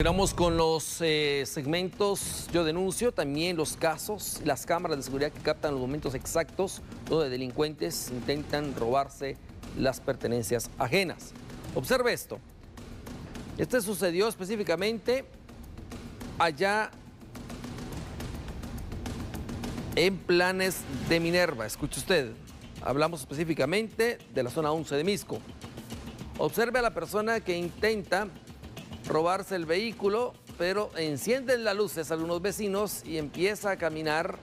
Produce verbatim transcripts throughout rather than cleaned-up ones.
Continuamos con los eh, segmentos Yo Denuncio, también los casos, las cámaras de seguridad que captan los momentos exactos donde delincuentes intentan robarse las pertenencias ajenas. Observe esto. Este sucedió específicamente allá en Planes de Minerva. Escuche usted, hablamos específicamente de la zona once de Misco. Observe a la persona que intenta robarse el vehículo, pero encienden las luces a algunos vecinos y empieza a caminar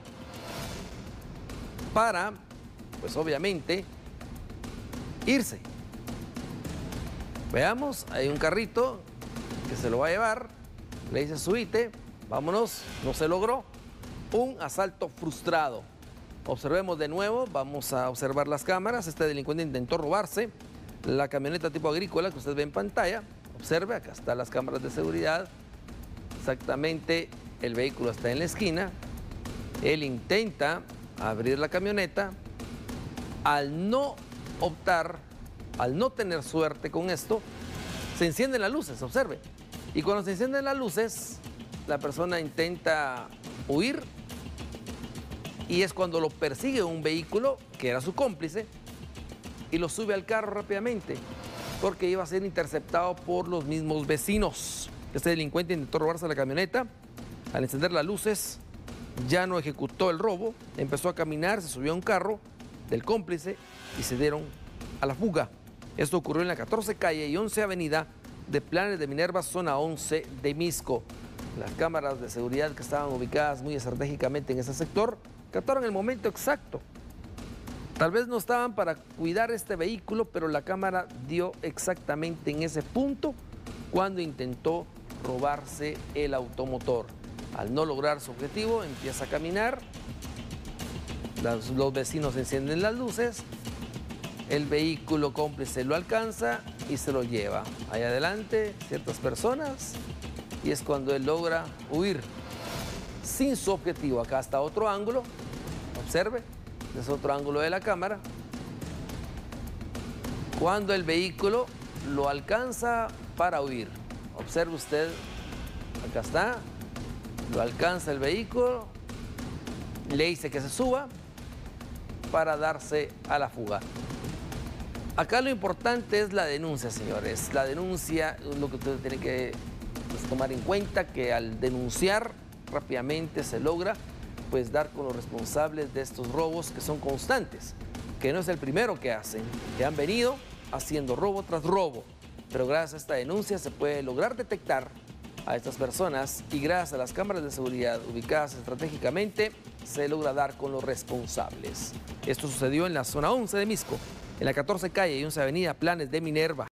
para, pues obviamente, irse. Veamos, hay un carrito que se lo va a llevar, le dice subite, vámonos, no se logró. Un asalto frustrado. Observemos de nuevo, vamos a observar las cámaras. Este delincuente intentó robarse la camioneta tipo agrícola que usted ve en pantalla. Observe, acá están las cámaras de seguridad. Exactamente, el vehículo está en la esquina. Él intenta abrir la camioneta. Al no optar, al no tener suerte con esto, se encienden las luces, observe. Y cuando se encienden las luces, la persona intenta huir. Y es cuando lo persigue un vehículo, que era su cómplice, y lo sube al carro rápidamente, porque iba a ser interceptado por los mismos vecinos. Este delincuente intentó robarse la camioneta. Al encender las luces, ya no ejecutó el robo, empezó a caminar, se subió a un carro del cómplice y se dieron a la fuga. Esto ocurrió en la catorce calle y once avenida de Planes de Minerva, zona once de Misco. Las cámaras de seguridad que estaban ubicadas muy estratégicamente en ese sector captaron el momento exacto. Tal vez no estaban para cuidar este vehículo, pero la cámara dio exactamente en ese punto cuando intentó robarse el automotor. Al no lograr su objetivo, empieza a caminar, los, los vecinos encienden las luces, el vehículo cómplice lo alcanza y se lo lleva. Ahí adelante, ciertas personas, y es cuando él logra huir sin su objetivo. Acá está otro ángulo, observe. Es otro ángulo de la cámara. Cuando el vehículo lo alcanza para huir. Observe usted, acá está, lo alcanza el vehículo, le dice que se suba para darse a la fuga. Acá lo importante es la denuncia, señores. La denuncia es lo que usted tiene que pues, tomar en cuenta, que al denunciar rápidamente se logra pues dar con los responsables de estos robos que son constantes, que no es el primero que hacen, que han venido haciendo robo tras robo, pero gracias a esta denuncia se puede lograr detectar a estas personas y gracias a las cámaras de seguridad ubicadas estratégicamente se logra dar con los responsables. Esto sucedió en la zona once de Misco, en la catorce calle y once avenida Planes de Minerva.